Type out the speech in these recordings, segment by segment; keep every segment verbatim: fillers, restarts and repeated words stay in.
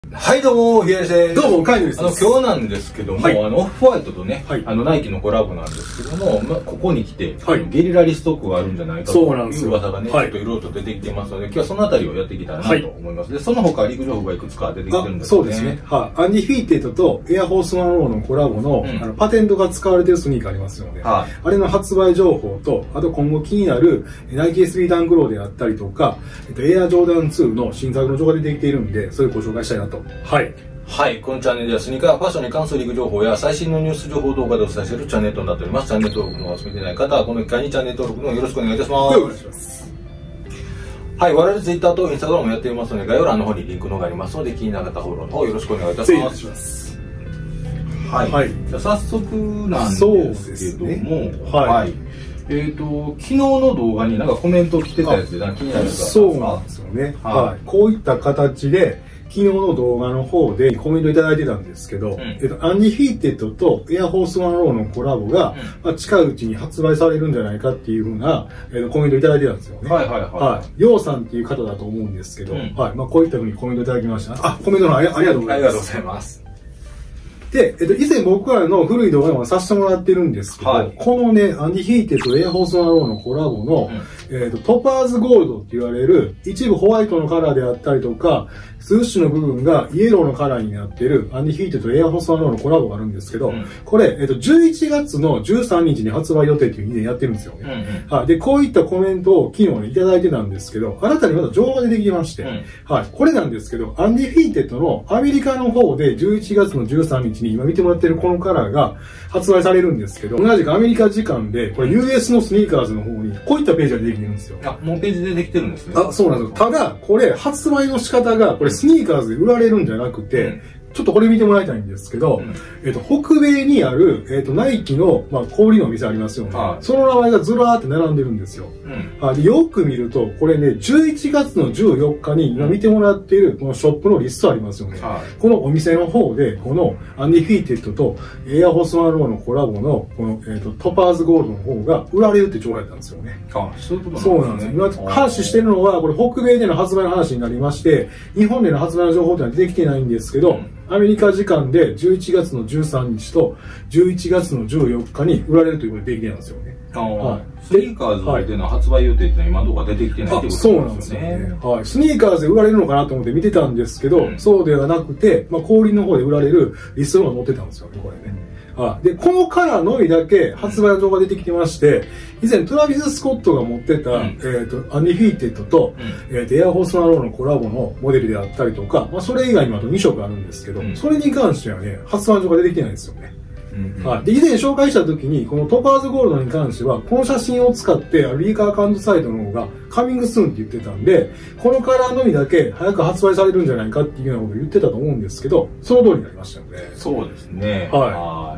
はい、どうも、ひやです。 どうも、カイヌです。 あの、今日なんですけども、はい、あの、オフホワイトとね、はい、あの、ナイキのコラボなんですけども、まあ、ここに来て、はい、ゲリラリストックがあるんじゃないかという噂がね、ちょっといろいろと出てきてますので、今日はそのあたりをやっていきたいなと思います。はい、で、その他、陸情報がいくつか出てきてるんですね。 そうですね。はい、アンディ・フィーテッドとエアフォースワンローのコラボの、うん、あのパテントが使われてるスニーカーありますので、はい、あれの発売情報と、あと今後気になるナイキ エスビー ダンクローであったりとか、えっと、エアジョーダンツーの新作の情報が出てきているんで、それをご紹介したいなと。はい。 はい。このチャンネルではスニーカー、ファッションに関するリーク情報や最新のニュース情報動画でお伝えしているチャンネルとなっております。チャンネル登録のお済みでない方は、この機会にチャンネル登録のよろしくお願いいたします。 お願いします。 はい。我々ツイッターとインスタグラムもやっていますので、概要欄の方にリンクの方がありますので、気になる方フォローの方よろしくお願いいたします。ます。はい。はい、じゃあ早速なんですけども、ね、はい。はい、えっ、ー、と、昨日の動画になんかコメント来てたやつで気になる方そうなんですよね。はい。はい、こういった形で、昨日の動画の方でコメントいただいてたんですけど、うん、えっと、アンディ・フィーテッドとエアフォースワンローのコラボが、うん、まあ、近いうちに発売されるんじゃないかっていうふうな、えー、コメントいただいてたんですよね。 はいはいはい。はい。 ヨウさんっていう方だと思うんですけど、うん、はい。まあ、こういったふうにコメントいただきました。あ、コメントのありがとうございます。 ありがとうございます。 で、えっと、以前僕らの古い動画でもさせてもらってるんですけど、はい、このね、アンディ・フィーテッドとエアフォースワンローのコラボの、うん、えっと、トパーズゴールドって言われる、一部ホワイトのカラーであったりとか、スウッシュの部分がイエローのカラーになっているアンディ・フィーテッドとエアフォースワンローのコラボがあるんですけど、うん、これ、えっと、じゅういちがつのじゅうさんにちに発売予定っていうふうにやってるんですよね。うんうん、はい。で、こういったコメントを昨日ね、いただいてたんですけど、新たにまた情報が出てきてまして、うん、はい。これなんですけど、アンディ・フィーテッドのアメリカの方でじゅういちがつのじゅうさんにちに今見てもらってるこのカラーが発売されるんですけど、同じくアメリカ時間で、これ ユーエス のスニーカーズの方にこういったページが出てきてるんですよ。 あ、もうページでできてるんですね。 あ、そうなんですよ。ただ、これ発売の仕方が、これスニーカーズで売られるんじゃなくて、うん、ちょっとこれ見てもらいたいんですけど、うん、えっと、北米にある、えっと、ナイキの、まあ、小売りのお店ありますよね。はい、その名前がずらーって並んでるんですよ。うん、はい、でよく見ると、これね、じゅういちがつのじゅうよっかに今見てもらっている、このショップのリストありますよね。はい、このお店の方で、このアンディ・フィーテッドとエアフォースワンローのコラボの、この、えっと、トパーズゴールドの方が売られるって情報やったんですよね。 あ、そういうことなんですね。そうなんです。 今、話してるのは、これ北米での発売の話になりまして、日本での発売の情報ってのは出てきてないんですけど、うん、アメリカ時間でじゅういちがつのじゅうさんにちとじゅういちがつのじゅうよっかに売られるということでできてるんですよね。 はい、スニーカーズでの発売予定って今のところ出てきてないってことですよね。そうなんですよね。 はい。スニーカーズで売られるのかなと思って見てたんですけど、うん、そうではなくて、まあ、小売りの方で売られるリストが載ってたんですよね、これね。はい。で、このカラーのみだけ発売の情報が出てきてまして、以前トラビス・スコットが持ってた、うん、えっと、アンディ・フィーテッドと、うん、えっと、エアフォースワンローのコラボのモデルであったりとか、まあ、それ以外にもあとにしょくあるんですけど、うん、それに関してはね、発売の情報が出てきてないんですよね。うんうん、はい。で、以前紹介した時に、このトパーズゴールドに関しては、この写真を使って、リーカーアカウントサイトの方が、カミングスーンって言ってたんで、このカラーのみだけ早く発売されるんじゃないかっていうようなことを言ってたと思うんですけど、その通りになりましたよね。 そうですね。はい。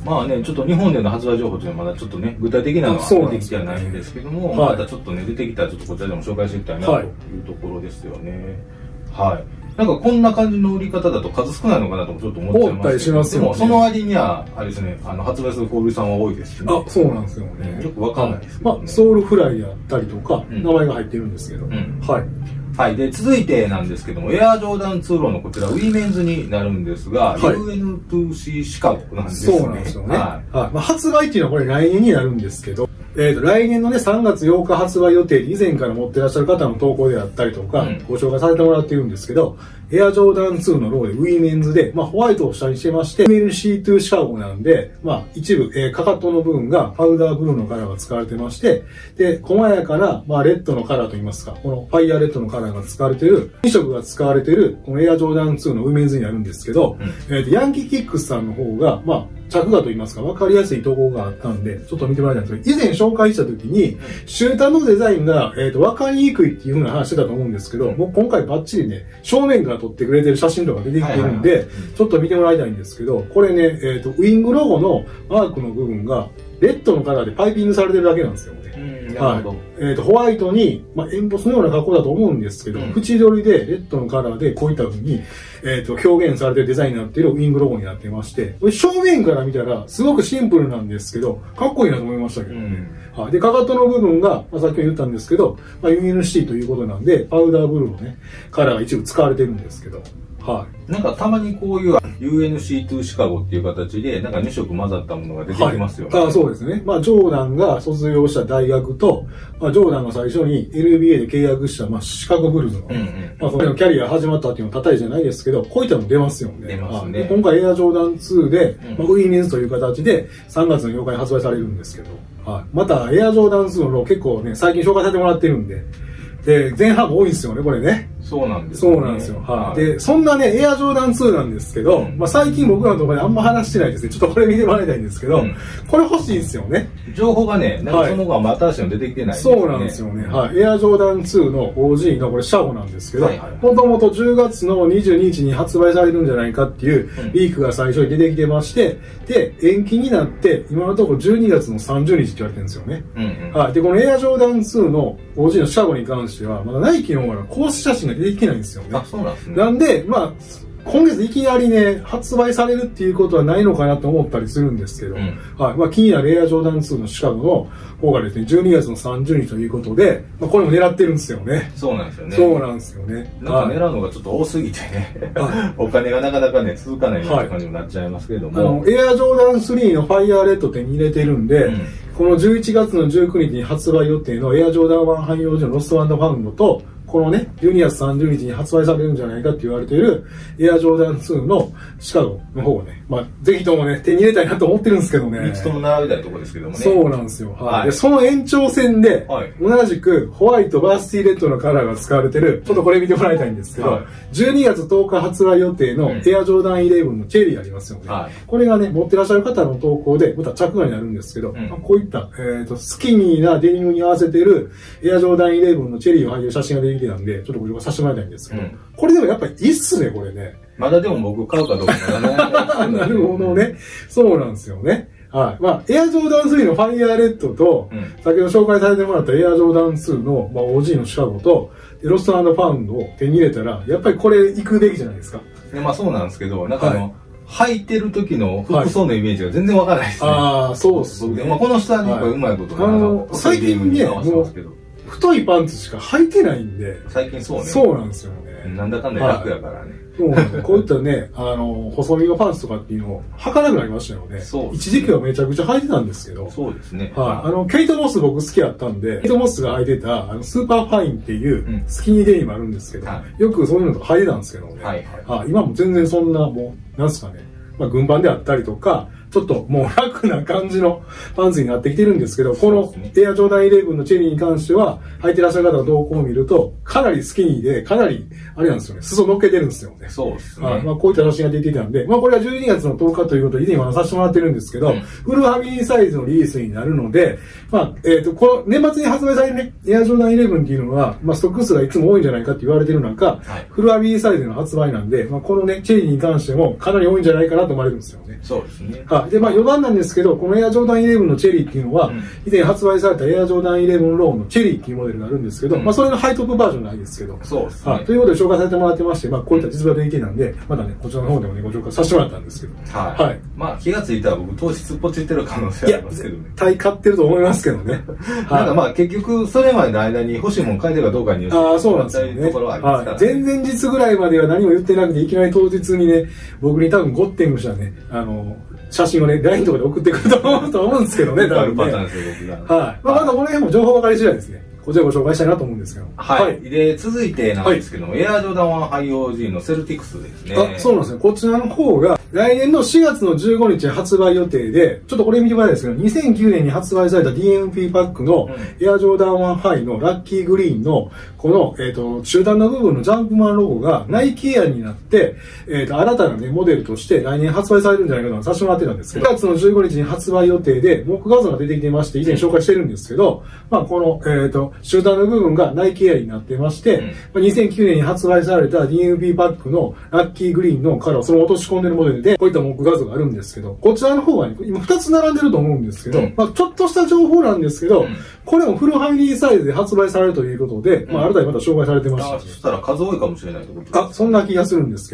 まあね、ちょっと日本での発売情報というのはまだちょっとね、具体的なのは出てきてはないんですけども、はい、またちょっとね、出てきたらちょっとこちらでも紹介していきたいなというところですよね。はい。はい、なんかこんな感じの売り方だと数少ないのかなともちょっと思っちゃいますけど、でもその割には、あれですね、あの発売する小売さんは多いですしね。 あ、そうなんですよね。 よくわかんないですけど、ね。 まあ、ソウルフライであったりとか、うん、名前が入ってるんですけど、うん、はい。 はい。で、続いてなんですけども、エアジョーダンツーローのこちら、ウィメンズになるんですが、はい、ユーエヌツーシー シカゴなんですね。 そうなんですよね。はい。はい、まあ、発売っていうのはこれ来年になるんですけど、えっと、来年のね、さんがつようか発売予定で以前から持ってらっしゃる方の投稿であったりとか、うん、ご紹介されてもらっているんですけど、エアジョーダンツーのローでウィメンズで、まあ、ホワイトを下にしてまして、エムエルシーツー シカゴなんで、まあ、一部、えー、かかとの部分がパウダーブルーのカラーが使われてまして、で、細やかな、まあ、レッドのカラーといいますか、このファイヤーレッドのカラーが使われている、にしょくが使われている、このエアジョーダンツーのウィメンズになるんですけど、うん、えっと、ヤンキーキックスさんの方が、まあ、着画といいますか、わかりやすい投稿があったんで、ちょっと見てもらいたいんですけど、以前紹介した時に、シューターのデザインが、えっと、わかりにくいっていう風な話してたと思うんですけど、もう今回バッチリね、正面から撮ってくれてる写真とか出てきてるんで、ちょっと見てもらいたいんですけど、これね、えっと、ウィングロゴのマークの部分が、レッドのカラーでパイピングされてるだけなんですよね。はい。えっと、ホワイトに、まあ、エンボスのような格好だと思うんですけど、うん、縁取りで、レッドのカラーで、こういった風に、えっと、表現されてるデザインになっているウィングロゴになってまして、これ正面から見たら、すごくシンプルなんですけど、かっこいいなと思いましたけどね。 はい。で、かかとの部分が、まあ、さっきも言ったんですけど、まあ、ユーエヌシー ということなんで、パウダーブルーのね、カラーが一部使われてるんですけど、はい。 なんかたまにこういう ユーエヌシー トゥ シカゴっていう形で、なんかに色混ざったものが出てきますよね。 はい、あそうですね。まあ、ジョーダンが卒業した大学と、まあ、ジョーダンが最初に エヌビーエー で契約した、まあ、シカゴブルーズの、うんうん、まあ、そのキャリア始まったっていうのは叩いじゃないですけど、こういったのも出ますよね。 出ますね。 はい、今回エアジョーダンツーで、まあ、ウィーメンズという形でさんがつのようかに発売されるんですけど、はい。また、エアジョーダンツーのロー結構ね、最近紹介させてもらってるんで、で、前半も多いんですよね、これね。 そうなんですよ、ね。 そうなんですよ。はい。で、そんなね、エアジョーダンツーなんですけど、うん、まあ最近僕らのところであんま話してないですね。ちょっとこれ見てもらいたいんですけど、うん、これ欲しいんですよね。 情報がね、なんかその後は新しいの出てきてないですね。そうなんですよね。はい。エアジョーダンツーの オージー のこれシャゴなんですけど、もともとじゅうがつのにじゅうににちに発売されるんじゃないかっていうリークが最初に出てきてまして、で、延期になって、今のところじゅうにがつのさんじゅうにちって言われてるんですよね。うんうん、はい。で、このエアジョーダンツーの オージー のシャゴに関しては、まだナイキの方から公式写真が出てきてないんですよね。 あ、そうなんですね。 なんで、まあ、今月いきなりね、発売されるっていうことはないのかなと思ったりするんですけど、うん、はい。まあ、気になるエアジョーダンツーのシカゴの方がですね、じゅうにがつのさんじゅうにちということで、まあ、これも狙ってるんですよね。 そうなんですよね。 そうなんですよね。 なんか狙うのがちょっと多すぎてね、はい、お金がなかなかね、続かないような感じになっちゃいますけれども。 はい、あの、エアジョーダンスリーのファイヤーレッド手に入れてるんで、うん、このじゅういちがつのじゅうくにちに発売予定のエアジョーダンワン汎用時のロスト&ファウンドと、このね、じゅうにがつさんじゅうにちに発売されるんじゃないかって言われているエアジョーダンツーのシカゴの方をね、まあ、ぜひともね、手に入れたいなと思ってるんですけどね。 みっつとも並べたいところですけどもね。 そうなんですよ。はい。はい、でその延長線で、はい、同じくホワイト、バースティーレッドのカラーが使われてる、ちょっとこれ見てもらいたいんですけど、はい、じゅうにがつとおか発売予定のエアジョーダンイレブンのチェリーありますよね。はい、これがね、持ってらっしゃる方の投稿で、また着画になるんですけど、うん、まあ、こういった、えっと、スキニーなデニムに合わせてるエアジョーダンイレブンのチェリーを入る写真が出てきてたんで、ちょっとご紹介させてもらいたいんですけど、うん、これでもやっぱりいいっすね、これね。 まだでも僕買うかどうかまだなるほどね。そうなんですよね。はい。まあ、エアジョーダンスリーのファイヤーレッドと、うん、先ほど紹介されてもらったエアジョーダンツーの、まあ、オージー のシカゴと、ロスト&ファウンドを手に入れたら、やっぱりこれ行くべきじゃないですか。 まあそうなんですけど、なんかあの、はい、履いてる時の服装のイメージが全然わからないですね。はい、ああ、そうっすね。まあこの下にやっぱうまいこと、はい、あの、 最近ね、もう、太いパンツしか履いてないんで。 最近そうね。 そうなんですよね。 なんだかんだ楽やからね。 そうなんです。こういったね、あの、細身のパンツとかっていうのを履かなくなりましたよね。そう、ね。一時期はめちゃくちゃ履いてたんですけど。 そうですね。 はい。あの、ケイト・モス僕好きやったんで、ケイト・モスが履いてた、あの、スーパーファインっていうスキニーデニムあるんですけど、うん、よくそういうのとか履いてたんですけどね。はい、はい。はい。今も全然そんな、もう、なんすかね。まあ、軍パンであったりとか、ちょっともう楽な感じのパンツになってきてるんですけど、このエアジョーダンイレブンのチェリーに関しては、履いてらっしゃる方の動向を見ると、かなりスキニーで、かなり、あれなんですよね、裾乗っけてるんですよね。 そうですね。 はい。まあ、こういった写真が出ていたんで、まあ、これはじゅうにがつのとおかということで、以前話させてもらってるんですけど、うん、フルファミリーサイズのリリースになるので、まあ、えっと、この年末に発売されるね、エアジョーダンイレブンっていうのは、まあ、ストック数がいつも多いんじゃないかって言われてる中、はい、フルファミリーサイズの発売なんで、まあ、このね、チェリーに関してもかなり多いんじゃないかなと思われるんですよね。 そうですね。 はい。で、まあ、余談なんですけど、このエアジョーダンイレブンのチェリーっていうのは、うん、以前発売されたエアジョーダンイレブンローのチェリーっていうモデルがあるんですけど、うん、まあ、それのハイトップバージョンないですけど、 そうですね。はい。 ということで紹介されてもらってまして、まあ、こういった実話でいけなんで、またね、こちらの方でもね、ご紹介させてもらったんですけど。 はい。はい。まあ、気がついたら僕、糖質ポチってる可能性ありますけどね。 絶対買ってると思いますけどね。はい。 なんかまあ、結局、それまでの間に欲しいもん買えてるかどうかによって、 ああ、そうなんですよね。 ところはありますからね。 はい。前々日ぐらいまでは何も言ってなくて、いきなり当日にね、僕に多分ゴッテングしたね、あの、写真をね、ライン とかで送ってくると思うと思うんですけどね、多分ね。 パターンですよ、僕が。 はい。まあ、まだこの辺も情報分かり次第ですね。こちらご紹介したいなと思うんですけど。 はい。はい、で、続いてなんですけども、はい、エアジョーダンワンハイオージーのセルティクスですね。 あ、そうなんですね。こちらの方が、来年のしがつのじゅうごにち発売予定で、ちょっとこれ見てもらいたいですけど、にせんきゅうねんに発売された ディーエムピー パックのエアジョーダンワンハイのラッキーグリーンの、この、えっと、中段の部分のジャンプマンロゴがナイキエアになって、えっと、新たなね、モデルとして来年発売されるんじゃないかとさせてもらってたんですけど、しがつのじゅうごにちに発売予定で、モック画像が出てきてまして、以前紹介してるんですけど、まあ、この、えっと、中段の部分がナイキエアになってまして、うん、にせんきゅうねんに発売された ディーエムピー パックのラッキーグリーンのカラーをその落とし込んでるモデルで、こういったモック画像があるんですけど、こちらの方はね、今ふたつ並んでると思うんですけど、うん、まあちょっとした情報なんですけど、うん、これもフルファミリーサイズで発売されるということで、うん、まあ新たにまた紹介されてました。 あ、そしたら数多いかもしれないってことですか。あ、そんな気がするんですけど。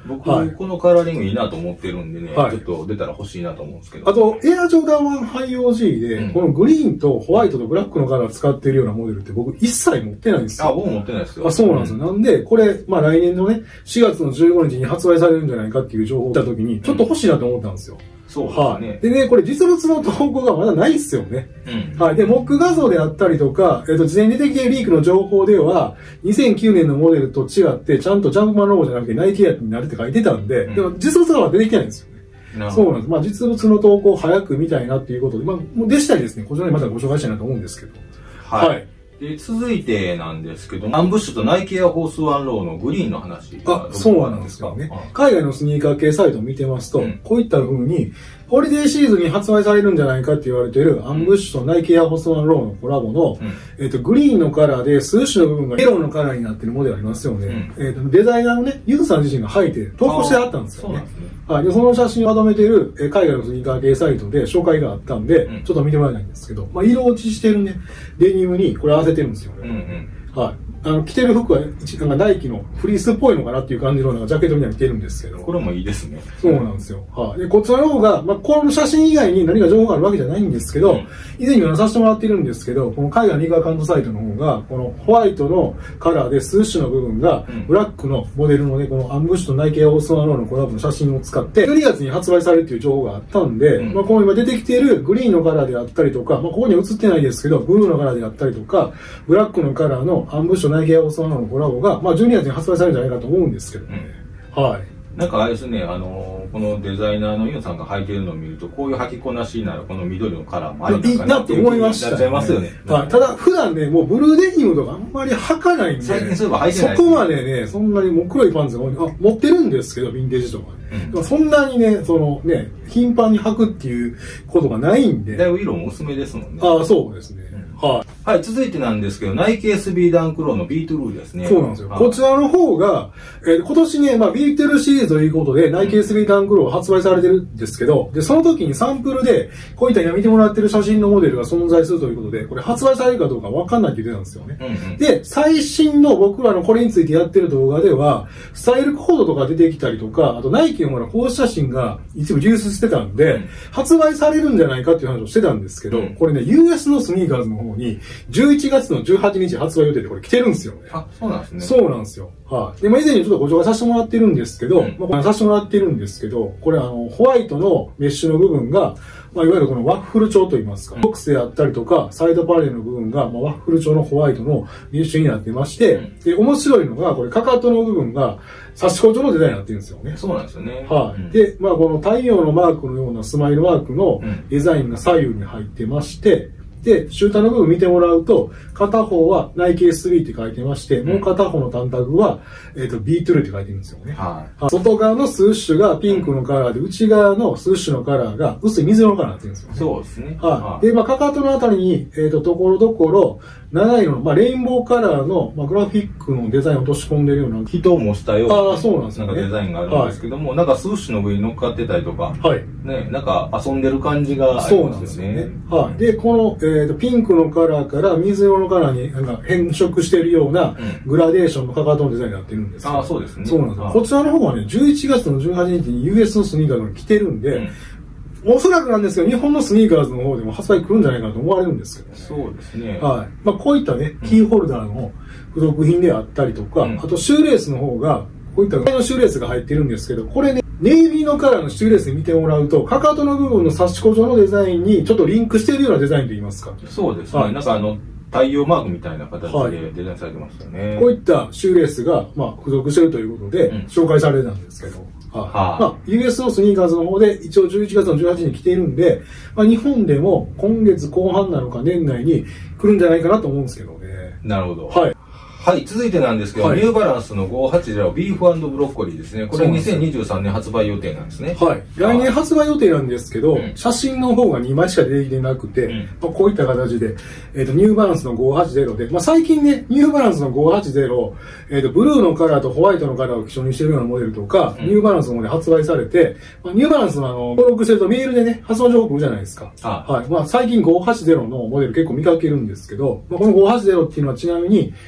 僕、はい、このカラーリングいいなと思ってるんでね、はい、ちょっと出たら欲しいなと思うんですけど。 あと、エアジョーダンワンハイ オージー で、うん、このグリーンとホワイトとブラックのカラー使ってるようなモデルって僕一切持ってないんですよ。 あ、僕持ってないですよ。 あ、そうなんですよ。うん、なんで、これ、まあ来年のね、しがつのじゅうごにちに発売されるんじゃないかっていう情報を見たときに、ちょっと欲しいなと思ったんですよ。うんそうですね。はい。 でね、これ実物の投稿がまだないっすよね。うん。はい。で、モック画像であったりとか、えっと、事前に出てきているリークの情報では、にせんきゅうねんのモデルと違って、ちゃんとジャンプマンロゴじゃなくてナイキヤになるって書いてたんで、うん、でも実物がまだ出てきてないんですよね。そうなんです。まあ実物の投稿を早く見たいなっていうことで、まあ、もうでしたりですね、こちらにまたご紹介したいなと思うんですけど。 はい。はいで、続いてなんですけど、アンブッシュとナイキエアフォースワンローのグリーンの話。 あ、そうなんですよね。海外のスニーカー系サイトを見てますと、うん、こういった風に、ホリデーシーズンに発売されるんじゃないかって言われている、アンブッシュとナイキエアフォースワンローのコラボの、うん、えっと、グリーンのカラーで、数種の部分がイエローのカラーになっているモデルありますよね。うん、えっと、デザイナーのね、ユンさん自身が履いて投稿してあったんですよね。はい。で、その写真をまとめている、え海外のスニーカー系サイトで紹介があったんで、うん、ちょっと見てもらいたいんですけど、まあ、色落ちしてるね、デニムにこれ合わせてるんですよね。うんうん、はい。あの、着てる服は、なんかナイキのフリースっぽいのかなっていう感じのなんかジャケットみたいに着てるんですけど。 これもいいですね。 そうなんですよ。はい。で、こちらの方が、まあ、この写真以外に何か情報があるわけじゃないんですけど、うん、以前に話させてもらっているんですけど、この海外のリーガーカウントサイトの方が、このホワイトのカラーで数種の部分が、ブラックのモデルのね、このアンブッシュとナイキエアフォースワンローのコラボの写真を使って、じゅうにがつに発売されるっていう情報があったんで、うん、まあ、この今出てきているグリーンのカラーであったりとか、まあ、ここには映ってないですけど、ブルーのカラーであったりとか、ブラックのカラーのアンブッシュとナイキエアフォースワンローのコラボが、まあ、じゅうにがつに発売されるんじゃないかと思うんですけどね。うん、はい。 なんかあれですね、あのー、このデザイナーのユンさんが履いてるのを見ると、こういう履きこなしならこの緑のカラーもありなのかなって思いました、ね。なっちゃいますよね。はい。ただ、普段ね、もうブルーデニムとかあんまり履かないんで、 最近そういえば履いてない、 ね、そこまでね、そんなにもう黒いパンツが多い。あ、持ってるんですけど、ヴィンテージとかね。うん、でもそんなにね、そのね、頻繁に履くっていうことがないんで。 だいぶ色も薄めですもんね。 ああ、そうですね。うん、はい。 はい、続いてなんですけど、ナイキ エスビー ダンクローのビートルーですね。 そうなんですよ。こちらの方が、えー、今年ね、まあ、ビートルーシリーズということで、ナイキ エスビー ダンクロー発売されてるんですけど、で、その時にサンプルで、こういった今見てもらってる写真のモデルが存在するということで、これ発売されるかどうかわかんないって言ってたんですよね。うんうん、で、最新の僕らのこれについてやってる動画では、スタイルコードとか出てきたりとか、あとナイキのほら、公式写真が一部流出してたんで、うん、発売されるんじゃないかっていう話をしてたんですけど、うん、これね、ユーエス のスニーカーズの方に、じゅういちがつのじゅうはちにち発売予定でこれ来てるんですよね。 あ、そうなんですね。 そうなんですよ。はい。で、まあ、以前にちょっとご紹介させてもらってるんですけど、うん、まあ、させてもらってるんですけど、これあの、ホワイトのメッシュの部分が、まあ、いわゆるこのワッフル調といいますか、ボックスであったりとか、サイドパネルの部分が、まあ、ワッフル調のホワイトのメッシュになってまして、うん、で、面白いのが、これ、かかとの部分が、差し子状のデザインになってるんですよね。 そうなんですよね。 はい。うん、で、まあ、この太陽のマークのようなスマイルマークのデザインが左右に入ってまして、で、シューターの部分見てもらうと、片方はナイキ エスビー って書いてまして、うん、もう片方の単タグは、えっ、ー、と、ビートルーって書いてるんですよね。はい。外側のスーッシュがピンクのカラーで、内側のスーッシュのカラーが薄い水色のカラーになってるんですよね。 そうですね。 はい。はい、で、まあ、かかとのあたりに、えっ、ー、と、ところどころ、長いの、まあ、レインボーカラーの、まあ、グラフィックのデザインを落とし込んでるような。 人を模したような、 ああ、そうなんですね。 なんかデザインがあるんですけども、はい、なんかスーッシュの上に乗っかってたりとか、はい。ね、なんか遊んでる感じがありますよね。そうなんですよね。はい。で、この、えっ、ー、と、ピンクのカラーから水色のカラーになんか変色しているようなグラデーションのかかとのデザインになってるんですけど、 ああ、そうですね。 そうなんです。こちらの方はね、じゅういちがつのじゅうはちにちに ユーエス のスニーカーが来てるんで、うん、おそらくなんですけど、日本のスニーカーズの方でも発売来るんじゃないかなと思われるんですけどね。 そうですね。 はい。まあ、こういったね、キーホルダーの付属品であったりとか、うん、あとシューレースの方が、こういったのシューレースが入ってるんですけど、これね、ネイビーのカラーのシューレースで見てもらうと、かかとの部分の差し子状のデザインにちょっとリンクしているようなデザインといいますか。 そうですね。はい、なんかあの、太陽マークみたいな形でデザインされてましたね。はい、 こういったシューレースが、まあ、付属しているということで、うん、紹介されたんですけど、はい、はあ、まあ、ユーエス のスニーカーズの方で一応じゅういちがつのじゅうはちにちに来ているんで、まあ、日本でも今月後半なのか年内に来るんじゃないかなと思うんですけどね。 なるほど。 はい。 はい、続いてなんですけど、はい、ニューバランスのごーはちゼロビーフ&ブロッコリーですね。これにせんにじゅうさんねん発売予定なんですね。 はい。来年発売予定なんですけど、うん、写真の方がにまいしか出てきてなくて、うん、まあ、こういった形で、えっ、ー、と、ニューバランスのごーはちゼロで、まあ、最近ね、ニューバランスのごーはちゼロ、えっ、ー、と、ブルーのカラーとホワイトのカラーを基調にしているようなモデルとか、うん、ニューバランスの方で発売されて、まあ、ニューバランスのあの、登録してるとメールでね、発売情報来るじゃないですか。ああはい。まあ、最近ごーはちゼロのモデル結構見かけるんですけど、まあ、このごーはちゼロっていうのはちなみに、せんきゅうひゃく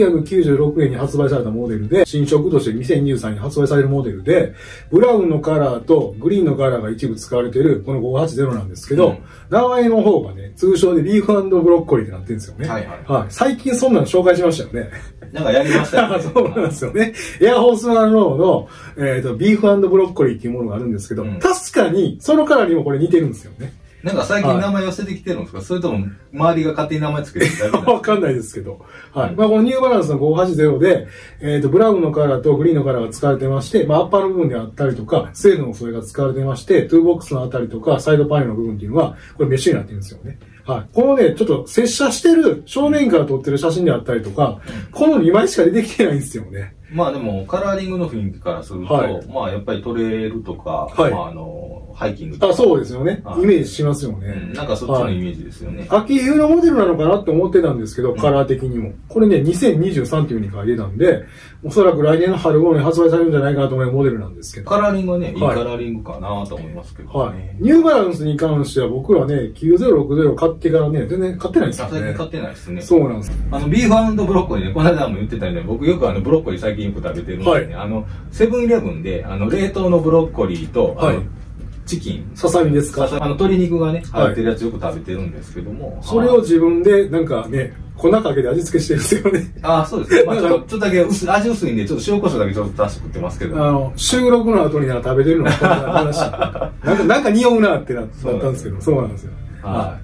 ひゃくきゅうじゅうろくねんに発売されたモデルで、新色としてにせんにじゅうさんねんに発売されるモデルで、ブラウンのカラーとグリーンのカラーが一部使われているこのごひゃくはちじゅうなんですけど、うん、名前の方がね、通称でビーフ&ブロッコリーってなってるんですよね。はいはい。はい。最近そんなの紹介しましたよね。 なんかやりましたよね。 そうなんですよね。エアホースワンローの、えっ、ー、と、ビーフ&ブロッコリーっていうものがあるんですけど、うん、確かにそのカラーにもこれ似てるんですよね。 なんか最近名前寄せてきてるんですか、はい、それとも周りが勝手に名前つけてるだけなんですか？ わかんないですけど。はい。うん、まあこのニューバランスのごひゃくはちじゅうで、えっ、ー、と、ブラウンのカラーとグリーンのカラーが使われてまして、まあアッパーの部分であったりとか、スウェードのそれが使われてまして、トゥーボックスのあたりとか、サイドパネルの部分っていうのは、これメッシュになってるんですよね。はい。このね、ちょっと接写してる、正面から撮ってる写真であったりとか、うん、このにまいしか出てきてないんですよね。 まあでも、カラーリングの雰囲気からすると、はい、まあやっぱりトレイルとか、はい、まああの、ハイキングとか。 あ、そうですよね。イメージしますよね、 うん。なんかそっちのイメージですよね。 はい、秋冬のモデルなのかなって思ってたんですけど、カラー的にも。うん、これね、にせんにじゅうさんっていう風に書いてたんで、おそらく来年の春頃に発売されるんじゃないかなと思うモデルなんですけど。 カラーリングはね、いいカラーリングかなと思いますけど、ね。はい。 ニューバランスに関しては僕はね、きゅうぜろろくぜろ買ってからね、全然買ってないんですよね。 最近買ってないですね。 そうなんです。 あの、ビーフ&ブロッコリーね、この間も言ってたように、僕よくあの、ブロッコリー最近よく食べてるんで、ね、はい、あの、セブンイレブンで、あの、冷凍のブロッコリーと、はい。チキン。 ささみですか？ あの、鶏肉がね、入ってるやつよく食べてるんですけども。 それを自分で、なんかね、粉かけて味付けしてるんですよね。 ああ、そうですね。まあちょっと、ちょっとだけ薄味薄いんで、ちょっと塩コショウだけちょっと足して食ってますけど。 あの、収録の後になら食べてるのはこんな話。なんか、なんか匂うなってなったんですけど、そうなんですよ。はい。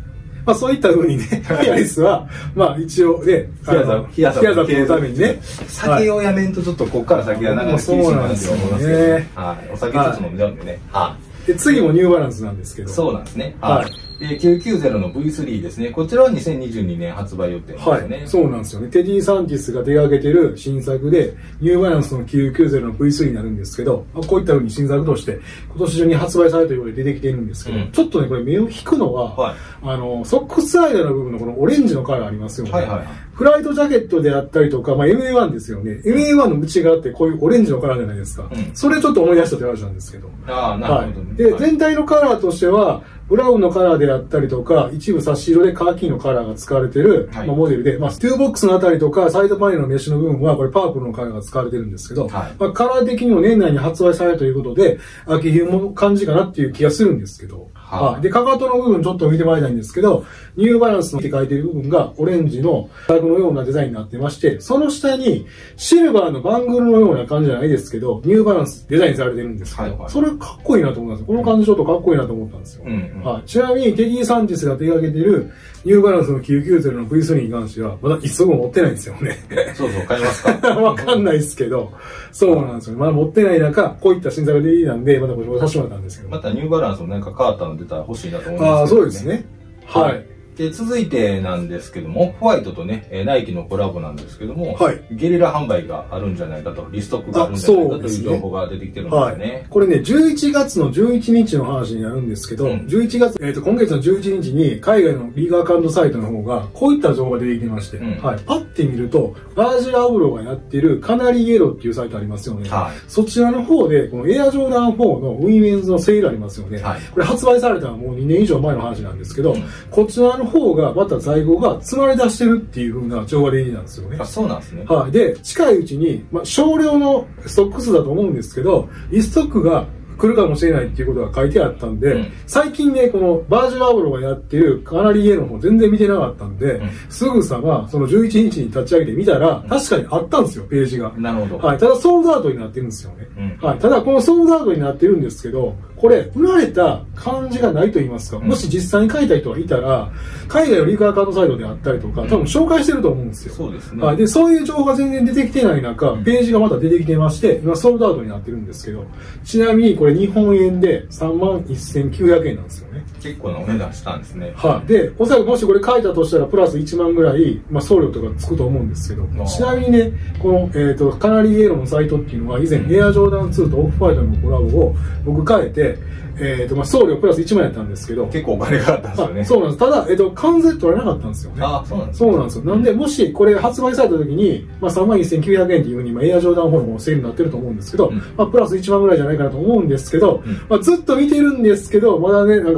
まあそういった風にね、ヒアリスは、まあ一応ね、 ヒアザヒアザのためにね。 酒をやめんとちょっとこっから先はなかなか厳しいなって思いますけどね。はい。お酒ちょっと飲んじゃうんでね。はい。 で、次もニューバランスなんですけど。 そうなんですね。はい。で、きゅうきゅうぜろの ブイスリー ですね。こちらはにせんにじゅうにねん発売予定ですね。はい。 そうなんですよね。テディ・サンティスが手掛けてる新作で、ニューバランスのきゅうきゅうぜろの ブイスリー になるんですけど、こういった風に新作として、今年中に発売されるということで出てきてるんですけど、うん、ちょっとね、これ目を引くのは、はい、あの、ソックスアイダーの部分のこのオレンジのカラーありますよね。はいはいはい。フライトジャケットであったりとか、まあ エムエーワン ですよね。エムエーワン の内側ってこういうオレンジのカラーじゃないですか。うん、それちょっと思い出したって話なんですけど。 ああ、なるほどね。 はい、で、全体のカラーとしては、ブラウンのカラーであったりとか、一部差し色でカーキのカラーが使われている、はい、まあ、モデルで、まあ、トゥーボックスのあたりとか、サイドパネルのメッシュの部分は、これパープルのカラーが使われてるんですけど、はい、まあ、カラー的にも年内に発売されるということで、秋冬も感じかなっていう気がするんですけど、はい。で、かかとの部分ちょっと見てもらいたいんですけど、ニューバランスのって書いてる部分がオレンジのタグのようなデザインになってまして、その下にシルバーのバングルのような感じじゃないですけど、ニューバランスデザインされてるんですけど、はいはい、それかっこいいなと思ったんですよ。この感じちょっとかっこいいなと思ったんですよ。うんうん、はい。ちなみにテディ・サンティスが手掛けてるニューバランスのきゅうきゅうぜろの ブイスリー に関しては、まだ一足も持ってないんですよね。 そうそう、買いますか？ わかんないですけど、そうなんですよ。まだ持ってない中、こういった新作が出てきたんで、またご紹介させてもらったんですけど。 またニューバランスもなんか変わったの出たら欲しいなと思いますけど、ね。 ああ、そうですね。はい。はいで、続いてなんですけども、オフホワイトとね、ナイキのコラボなんですけども、はい、ゲリラ販売があるんじゃないかと、リストックがあるんじゃないかという情報が出てきてるんですよね。はい、 これね、じゅういちがつのじゅういちにちの話になるんですけど、うん、じゅういちがつ、えっと、今月のじゅういちにちに海外のリーグアカウントサイトの方が、こういった情報が出てきてまして、うん、はい、パッて見ると、バージルアブロがやってるカナリーイエローっていうサイトありますよね。はい、そちらの方で、このエアジョーダンフォーのウィメンズのセールありますよね。はい、これ発売されたのはもうにねん以上前の話なんですけど、うん、こちらの方がまた在庫が積まれ出してるっていう風な情報が出てきたんですよね。 あ、そうなんですね。 はい。で、近いうちに、まあ、少量のストック数だと思うんですけど、リストックが来るかもしれないっていうことが書いてあったんで、うん、最近ね、このバージルアブロがやってるカナリーイエローも全然見てなかったんで、うん、すぐさまそのじゅういちにちに立ち上げてみたら、うん、確かにあったんですよ、ページが。 なるほど。 はい。ただソールドアウトになってるんですよね。うん、はい。ただこのソールドアウトになってるんですけど、これ、売られた感じがないと言いますか、うん、もし実際に書いた人がいたら、海外のリーグアカウントサイトであったりとか、多分紹介してると思うんですよ。 そうですね。 はい。で、そういう情報が全然出てきてない中、ページがまた出てきてまして、今ソールドアウトになってるんですけど、ちなみにこれ日本円でさんまんせんきゅうひゃくえんなんですよね。 結構なお値段したんですね。 はい。で、おそらくもしこれ書いたとしたら、プラスいちまんぐらい、まあ送料とかつくと思うんですけど、ちなみにね、この、えっと、カナリーイエローのサイトっていうのは、以前、エアジョーダンツーとオフホワイトのコラボを僕変えて、えっと、まあ送料プラスいちまんやったんですけど、 結構お金がかかったんですよね。 そうなんです。ただ、えっと、関税取らなかったんですよね。 あ、そうなんですそうなんですよ。なんで、もしこれ発売された時に、まあさんまんせんきゅうひゃくえんっていうふうに、まあエアジョーダンフォーのセールになってると思うんですけど、うん、まあプラスいちまんぐらいじゃないかなと思うんですけど、うん、まあずっと見てるんですけど、まだね、なんかその、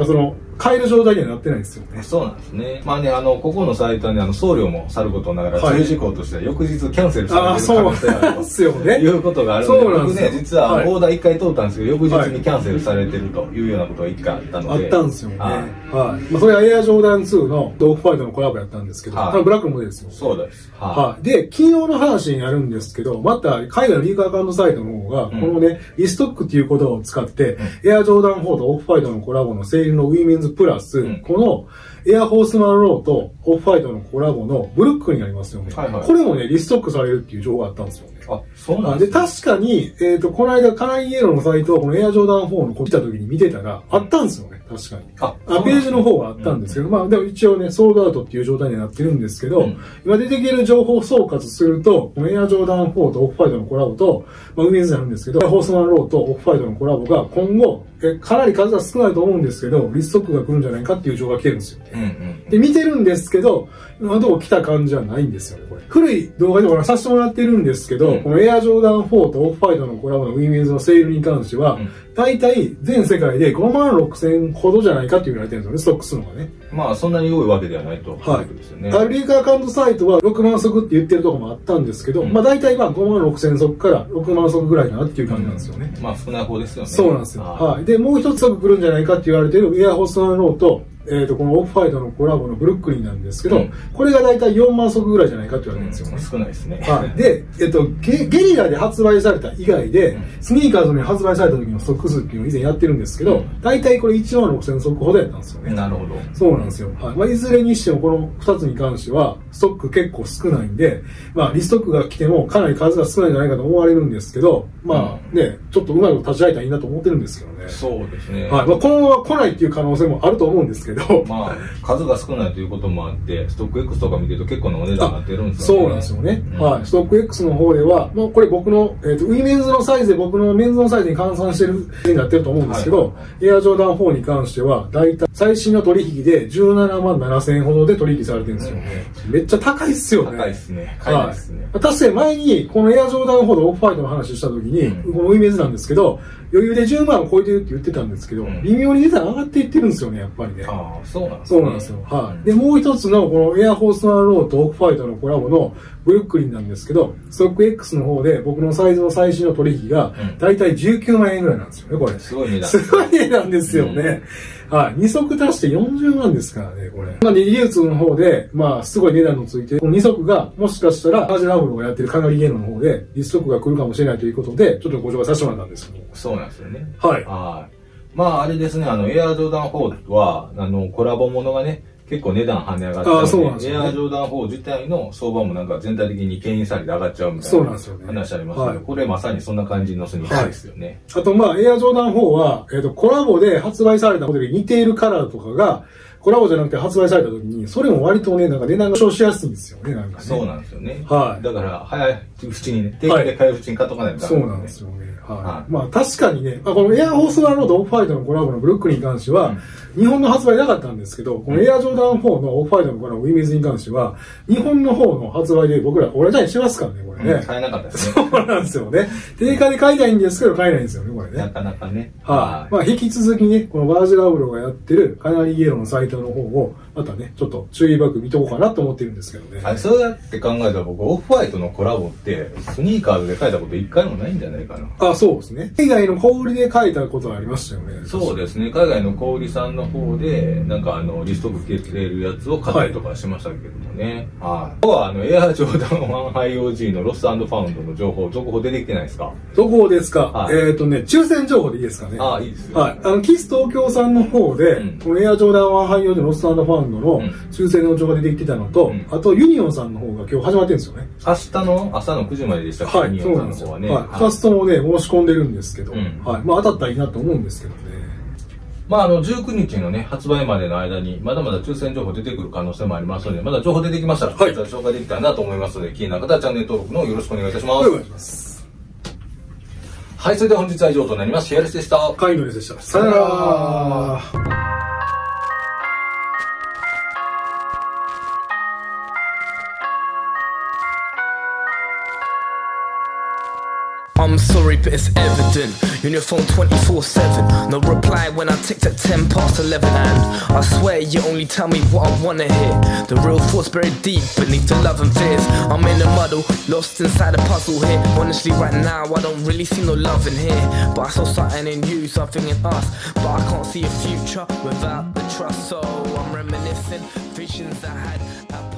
買える状態にはなってないんですよね。 そうなんですね。まあね、あの、ここのサイトはね、あの、送料もさることながら、注意事項としては翌日キャンセルされてる可能性があるとすよね。 いうことがあるので、 そうなん僕ね、実はオーダーいっかい通ったんですけど、翌日にキャンセルされてるというようなことがいっかいあったので。 あったんですよね。はい。まあ、それはエアジョーダンツーのドーファイトのコラボやったんですけど、ブラックのモデルですよ。 そうです。 はい。で、昨日の話になるんですけど、また海外のリークアカウントサイトの方が、このね、リストックっていう言葉を使って、エアジョーダンフォーとオフファイトのコラボのセールのウィメンズプラス、このエアホースマンローとオフファイトのコラボのブルックになりますよね。はいはい、これもね、リストックされるっていう情報があったんですよね。 あ、そうなんですね。 で、確かに、えっと、この間、カナイエローのサイトをこのエアジョーダンフォーのこ来た時に見てたら、あったんですよね、確かに。あ、あページの方はあったんですけど、まあ、でも一応ね、ソールドアウトっていう状態になってるんですけど、今出てきてる情報を総括すると、このエアジョーダンフォーとオフファイトのコラボと、まあ、ウィメンズになるんですけど、エアホースマンローとオフファイトのコラボが今後、えかなり数は少ないと思うんですけど、リストックが来るんじゃないかっていう情報が来てるんですよ。うんうん、で、見てるんですけど、今のところ来た感じはないんですよね、これ。古い動画でもさせてもらってるんですけど、うん、このエアジョーダンフォーとオフファイトのコラボのウィメンズのセールに関しては、うん、大体全世界でごまんろくせんほどじゃないかって言われてるんですよね、ストックするのがね。 まあ、そんなに多いわけではないと。 はい。ですよね。アリーカアカウントサイトはろくまん足って言ってるところもあったんですけど、うん、まあ大体まあごまんろくせん足からろくまん足ぐらいかなっていう感じなんですよね。 うん、まあ少ない方ですよね。 そうなんですよ。はい。で、もう一つ足来るんじゃないかって言われてるエアホースマンローと、えっと、このオフファイトのコラボのブルックリンなんですけど、うん、これが大体よんまん足ぐらいじゃないかって言われてるんですよね。 うん、少ないですね。 はい。で、えっと、ゲ, ゲリラで発売された以外で、うん、スニーカーズに発売された時のストック数っていうのを以前やってるんですけど、うん、大体これいちまんろくせん足ほどやったんですよね。 なるほど。 そうなんですよ。はい。まあ、いずれにしてもこのふたつに関しては、ストック結構少ないんで、まあ、リストックが来てもかなり数が少ないんじゃないかと思われるんですけど、まあね、ちょっとうまいこと立ち会えたらいいなと思ってるんですけどね。 そうですね。 はい。まあ、このまま来ないっていう可能性もあると思うんですけど、 まあ、数が少ないということもあって、ストック X とか見てると結構なお値段になってるんですよね。 そうなんですよね。うん、はい。ストック X の方では、もうこれ僕の、えっ、ー、と、ウィメンズのサイズで僕のメンズのサイズに換算してるになってると思うんですけど、はい、エアジョーダンフォーに関しては、だいたい最新の取引でじゅうななまんななせんほどで取引されてるんですよね。うん、めっちゃ高いっすよね。 高いっすね。高いですね。 はい。確かに前に、このエアジョーダンフォーとオフファイトの話した時に、うん、このウィメンズなんですけど、余裕でじゅうまんを超えてるって言ってたんですけど、うん、微妙に値段上がっていってるんですよね、やっぱりね。 ああ、そうなんですね。そうなんですよ。はい。で、もう一つのこのエアホースマンローとオフファイトのコラボのブルックリンなんですけど、ストック X の方で僕のサイズの最新の取引が、だいたいじゅうきゅうまんえんぐらいなんですよね、これ。 すごい値段。 すごい値段ですよね。うん、はい。に足足してよんじゅうまんですからね、これ。まあ、二流通の方で、まあ、すごい値段のついて、このに足が、もしかしたら、アージラブルがやってるカナリゲームの方で、リストックが来るかもしれないということで、ちょっとご紹介させてもらったんですけど。 そうなんですよね。 はい。 はい。まあ、あれですね、あの、エアジョーダンフォーは、あの、コラボものがね、結構値段跳ね上がっちゃうので、エアジョーダンフォー自体の相場もなんか全体的に牽引されて上がっちゃうみたいな話ありますけど、これまさにそんな感じのスニーカーですよね。 はい、あとまあ、エアジョーダンフォーは、えっと、コラボで発売されたモデルに似ているカラーとかが、コラボじゃなくて発売された時に、それも割とね、なんか値段が上昇しやすいんですよね、なんかね。 そうなんですよね。 はい。 だから、早いうちにね、定価で買いうちに買っとかないとダメ、 ね。そうなんですよね。はい。はい、まあ確かにね、まあ、このエアホースワンロードオフファイトのコラボのブルックに関しては、うん、日本の発売なかったんですけど、このエアジョーダンフォーのオフファイトのコラボウィメンズに関しては、日本の方の発売で僕らオレンジにしますからね、これね。 うん、買えなかったですね。 そうなんですよね。定価で買いたいんですけど、買えないんですよね、これね。 なかなかね。 はい。まあ引き続きね、このバージラブロがやってるカナリイエローのサイトの方を、またね、ちょっと注意深く見とこうかなと思ってるんですけどね。 あれ、そうやって考えたら僕、オフホワイトのコラボって、スニーカーズで書いたこと一回もないんじゃないかな。 あ、そうですね。海外の小売りで書いたことはありましたよね。 そうですね。海外の小売さんの方で、なんかあの、リストック切れるやつを買ったりとかしましたけどもね。はい。今日はあの、エアジョーダンワンハイオージーのロスト&ファウンドの情報、続報出てきてないですか？ 続報ですか？はい、えっとね、抽選情報でいいですかね。 ああ、いいですよ。 はい。あの、キス東京さんの方で、うん、このエアジョーダンワンハイオージーのロスト&ファウンドの、うん抽選の情報が出てきてたのと、うん、あとユニオンさんの方が今日始まってるんですよね。 明日の朝のくじまででしたっけ？ はい、そうなんですよ。はい、ふたつともね、申し込んでるんですけど、うん、はい。まあ当たったらいいなと思うんですけどね。 まああの、じゅうくにちのね、発売までの間に、まだまだ抽選情報出てくる可能性もありますので、まだ情報出てきましたら、はい、こちら紹介できたらなと思いますので、気になる方はチャンネル登録のよろしくお願いいたします。 お願いします。 はい、それでは本日は以上となります。シェアレスでした。 カイノレスでした。さよなら。 I'm sorry, but it's evident. You're on your phone twenty-four seven. No reply when I ticked at ten past eleven. And I swear you only tell me what I wanna hear. The real thoughts buried deep beneath the love and fears. I'm in a muddle, lost inside a puzzle here. Honestly, right now I don't really see no love in here. But I saw something in you, something in us. But I can't see a future without the trust. So I'm reminiscing visions I had.